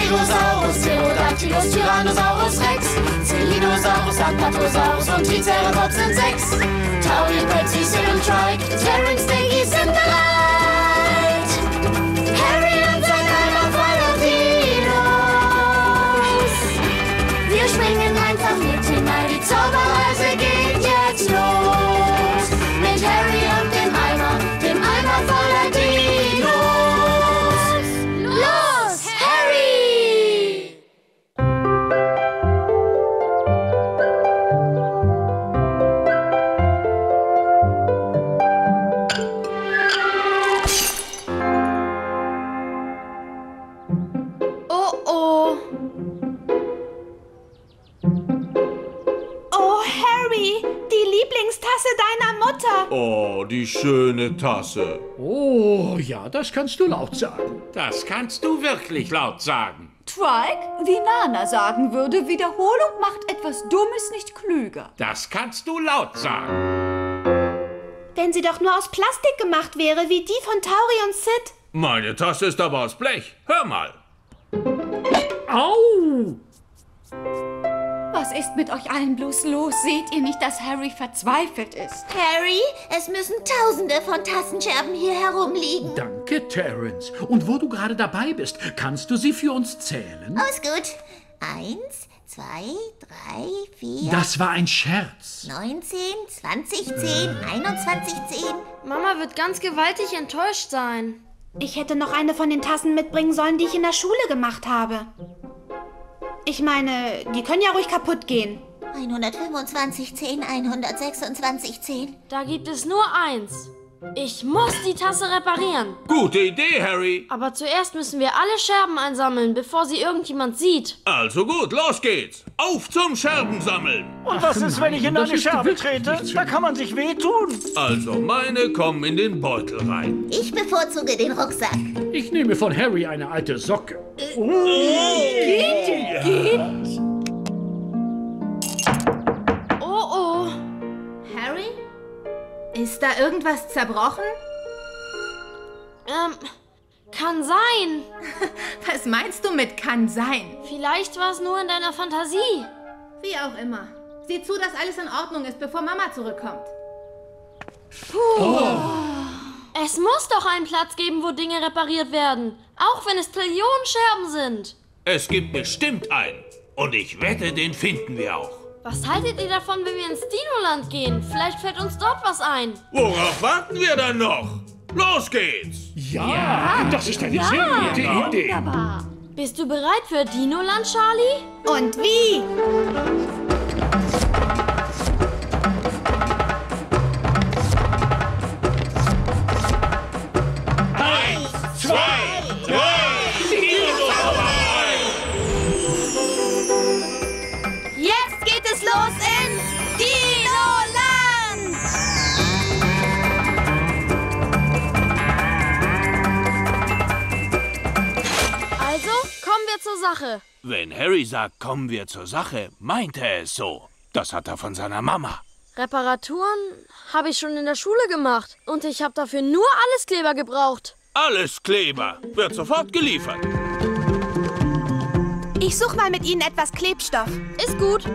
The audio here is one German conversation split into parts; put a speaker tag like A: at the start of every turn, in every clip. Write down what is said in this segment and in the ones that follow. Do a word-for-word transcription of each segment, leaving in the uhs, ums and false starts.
A: Stegosaurus, Pterodactylus, Tyrannosaurus Rex, Celinosaurus, Apatosaurus und Triceratops sind sechs. Taurien, Präzise und Trike, Terrence, Steggy sind bereit. Harry und sein Eimer voller Dinos. Wir springen einfach mit hinein, die Zauberreise geht jetzt los. Mit Harry und dem Eimer, dem Eimer voller Dinos. Los, Harry!
B: Oh oh. Oh, Harry, die Lieblingstasse deiner Mutter.
C: Oh, die schöne Tasse.
D: Oh, ja, das kannst du laut sagen.
E: Das kannst du wirklich laut sagen.
F: Trike, wie Nana sagen würde, Wiederholung macht etwas Dummes nicht klüger.
E: Das kannst du laut sagen.
B: Wenn sie doch nur aus Plastik gemacht wäre, wie die von Tauri und Sid.
C: Meine Tasse ist aber aus Blech. Hör mal.
D: Au!
F: Was ist mit euch allen bloß los? Seht ihr nicht, dass Harry verzweifelt ist?
A: Harry, es müssen Tausende von Tassenscherben hier herumliegen.
D: Danke, Terence. Und wo du gerade dabei bist, kannst du sie für uns zählen?
A: Oh, ist gut. Eins, zwei, drei, vier,
D: Das war ein Scherz.
A: neunzehn, zwanzig, zehn, einundzwanzig, zehn.
G: Mama wird ganz gewaltig enttäuscht sein.
B: Ich hätte noch eine von den Tassen mitbringen sollen, die ich in der Schule gemacht habe. Ich meine, die können ja ruhig kaputt gehen.
A: hundertfünfundzwanzig, zehn, hundertsechsundzwanzig, zehn.
G: Da gibt es nur eins. Ich muss die Tasse reparieren.
C: Gute Idee, Harry.
G: Aber zuerst müssen wir alle Scherben einsammeln, bevor sie irgendjemand sieht.
C: Also gut, los geht's. Auf zum Scherbensammeln.
H: Und was ist, wenn ich in
D: das
H: eine
D: ist
H: Scherbe
D: wirklich
H: trete?
D: nichts für
H: Da
D: mich.
H: kann man sich wehtun.
C: Also meine kommen in den Beutel rein.
A: Ich bevorzuge den Rucksack.
D: Ich nehme von Harry eine alte Socke.
G: Oh oh.
B: Harry? Ist da irgendwas zerbrochen?
G: Ähm, kann sein.
B: Was meinst du mit kann sein?
G: Vielleicht war es nur in deiner Fantasie.
B: Wie auch immer. Sieh zu, dass alles in Ordnung ist, bevor Mama zurückkommt.
G: Es muss doch einen Platz geben, wo Dinge repariert werden. Auch wenn es Trillionen Scherben sind.
C: Es gibt bestimmt einen. Und ich wette, den finden wir auch.
G: Was haltet ihr davon, wenn wir ins Dinoland gehen? Vielleicht fällt uns dort was ein.
C: Worauf warten wir dann noch? Los geht's!
D: Ja, das ist eine sehr gute Idee.
F: Wunderbar.
G: Bist du bereit für Dinoland, Charlie?
B: Und wie?
C: Eins, zwei, drei, Dinosaurier!
B: Jetzt geht es los ins Dinoland!
G: Also, kommen wir zur Sache.
C: Wenn Harry sagt, kommen wir zur Sache, meint er es so. Das hat er von seiner Mama.
G: Reparaturen habe ich schon in der Schule gemacht. Und ich habe dafür nur Alleskleber gebraucht.
C: Alles Kleber. Wird sofort geliefert.
B: Ich suche mal mit Ihnen etwas Klebstoff.
G: Ist gut.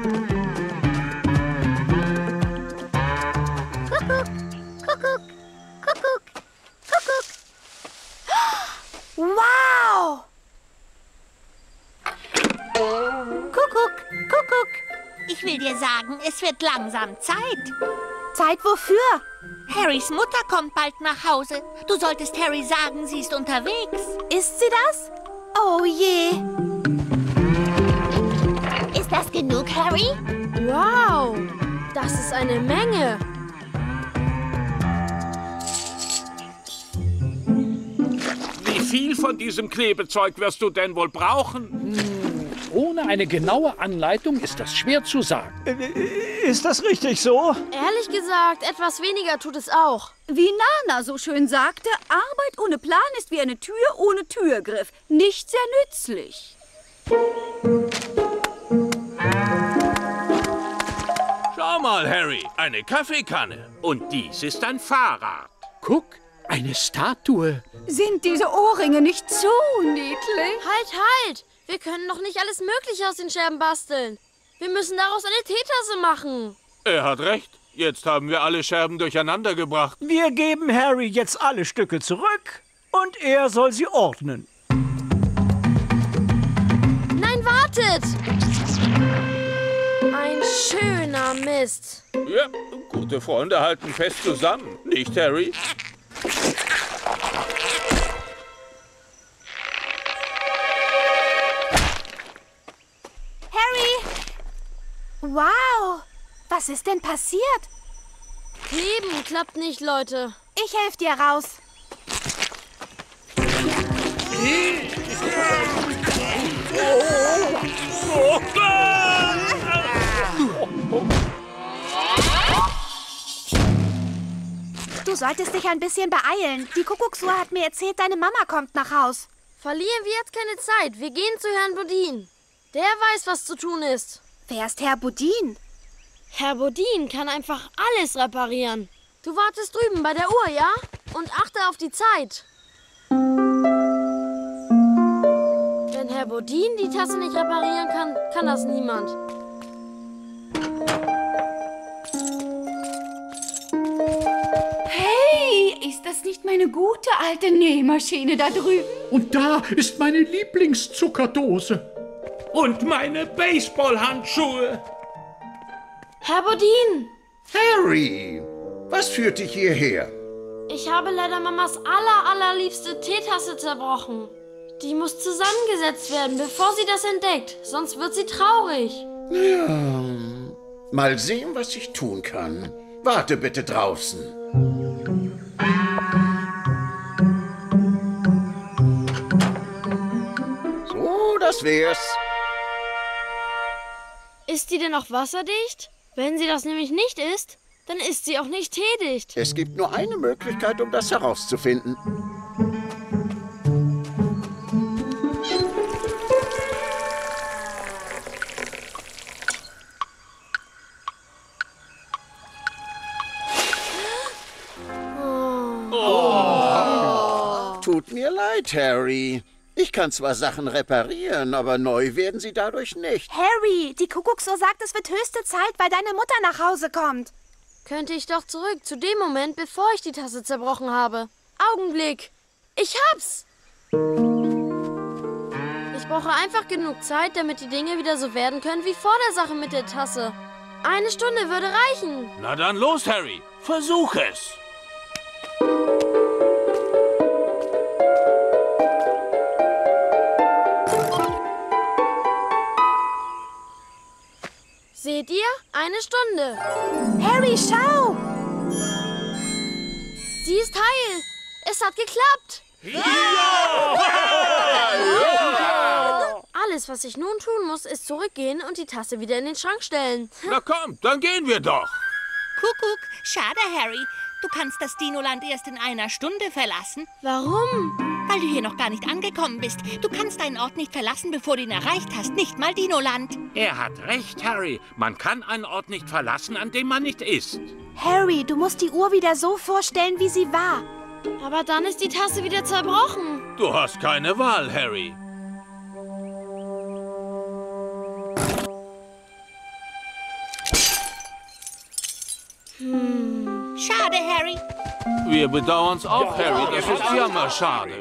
B: Wow!
A: Kuckuck, Kuckuck. Ich will dir sagen, es wird langsam Zeit.
B: Zeit wofür?
A: Harrys Mutter kommt bald nach Hause. Du solltest Harry sagen, sie ist unterwegs.
B: Ist sie das? Oh je.
A: Ist das genug, Harry?
G: Wow, das ist eine Menge.
E: Wie viel von diesem Klebezeug wirst du denn wohl brauchen?
D: Ohne eine genaue Anleitung ist das schwer zu sagen.
H: Ist das richtig so?
G: Ehrlich gesagt, etwas weniger tut es auch.
F: Wie Nana so schön sagte, Arbeit ohne Plan ist wie eine Tür ohne Türgriff. Nicht sehr nützlich.
C: Schau mal, Harry, eine Kaffeekanne.
E: Und dies ist ein Fahrrad.
D: Guck, Eine Statue.
F: Sind diese Ohrringe nicht zu niedlich?
G: Halt, halt! Wir können noch nicht alles Mögliche aus den Scherben basteln. Wir müssen daraus eine Teetasse machen.
C: Er hat recht. Jetzt haben wir alle Scherben durcheinander gebracht.
H: Wir geben Harry jetzt alle Stücke zurück und er soll sie ordnen.
G: Nein, wartet! Ein schöner Mist.
C: Ja, gute Freunde halten fest zusammen. Nicht, Harry?
B: Harry! Wow! Was ist denn passiert?
G: Heben klappt nicht, Leute.
B: Ich helfe dir raus. Du solltest dich ein bisschen beeilen. Die Kuckucksuhr hat mir erzählt, deine Mama kommt nach Haus.
G: Verlieren wir jetzt keine Zeit. Wir gehen zu Herrn Bodin. Der weiß, was zu tun ist.
B: Wer ist Herr Bodin?
G: Herr Bodin kann einfach alles reparieren. Du wartest drüben bei der Uhr, ja? Und achte auf die Zeit. Wenn Herr Bodin die Tasse nicht reparieren kann, kann das niemand.
F: Hey, ist das nicht meine gute alte Nähmaschine da drüben?
D: Und da ist meine Lieblingszuckerdose.
E: Und meine Baseballhandschuhe.
G: Herr Bodin!
I: Harry, was führt dich hierher?
G: Ich habe leider Mamas aller, allerliebste Teetasse zerbrochen. Die muss zusammengesetzt werden, bevor sie das entdeckt. Sonst wird sie traurig.
I: Ja, mal sehen, was ich tun kann. Warte bitte draußen. So, das wär's.
G: Ist die denn auch wasserdicht? Wenn sie das nämlich nicht ist, dann ist sie auch nicht teedicht.
I: Es gibt nur eine Möglichkeit, um das herauszufinden. Tut mir leid, Harry. Ich kann zwar Sachen reparieren, aber neu werden sie dadurch nicht.
B: Harry, die Kuckucksuhr sagt, es wird höchste Zeit, weil deine Mutter nach Hause kommt.
G: Könnte ich doch zurück zu dem Moment, bevor ich die Tasse zerbrochen habe. Augenblick. Ich hab's. Ich brauche einfach genug Zeit, damit die Dinge wieder so werden können wie vor der Sache mit der Tasse. Eine Stunde würde reichen.
C: Na dann los, Harry. Versuch es.
G: Seht ihr? Eine Stunde.
B: Harry, schau!
G: Sie ist heil. Es hat geklappt. Alles, was ich nun tun muss, ist zurückgehen und die Tasse wieder in den Schrank stellen.
C: Na komm, dann gehen wir doch.
J: Kuckuck, schade, Harry. Du kannst das Dinoland erst in einer Stunde verlassen.
G: Warum?
J: Weil du hier noch gar nicht angekommen bist. Du kannst deinen Ort nicht verlassen, bevor du ihn erreicht hast. Nicht mal Dinoland.
E: Er hat recht, Harry. Man kann einen Ort nicht verlassen, an dem man nicht ist.
B: Harry, du musst die Uhr wieder so vorstellen, wie sie war.
G: Aber dann ist die Tasse wieder zerbrochen.
C: Du hast keine Wahl, Harry.
J: Hm. Schade, Harry.
C: Wir bedauern's auch, Harry. Das ist jammerschade.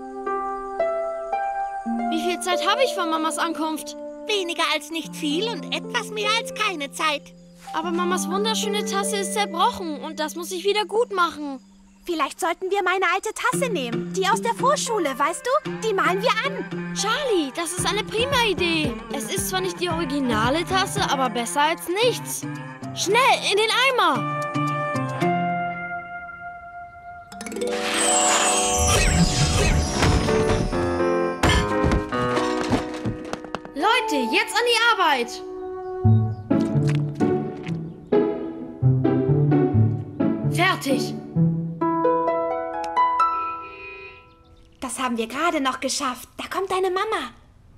G: Wie viel Zeit habe ich vor Mamas Ankunft?
J: Weniger als nicht viel und etwas mehr als keine Zeit.
G: Aber Mamas wunderschöne Tasse ist zerbrochen und das muss ich wieder gut machen.
B: Vielleicht sollten wir meine alte Tasse nehmen. Die aus der Vorschule, weißt du? Die malen wir an.
G: Charlie, das ist eine prima Idee. Es ist zwar nicht die originale Tasse, aber besser als nichts. Schnell, in den Eimer! Leute, jetzt an die Arbeit! Fertig!
B: Das haben wir gerade noch geschafft. Da kommt deine Mama.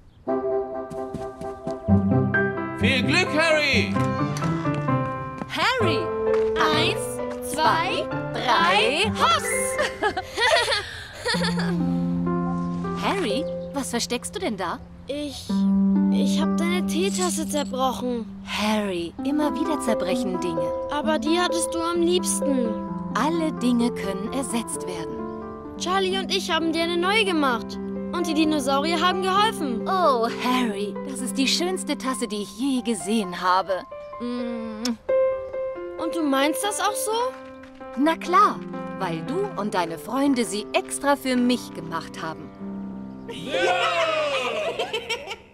C: Viel Glück, Harry!
F: Harry!
G: Eins, zwei, drei, hops!
K: Harry, was versteckst du denn da?
G: Ich... ich hab deine Teetasse zerbrochen.
K: Harry, immer wieder zerbrechen Dinge.
G: Aber die hattest du am liebsten.
K: Alle Dinge können ersetzt werden.
G: Charlie und ich haben dir eine neue gemacht. Und die Dinosaurier haben geholfen.
K: Oh, Harry, das ist die schönste Tasse, die ich je gesehen habe. Mm.
G: Und du meinst das auch so?
K: Na klar, weil du und deine Freunde sie extra für mich gemacht haben.
A: Yeah!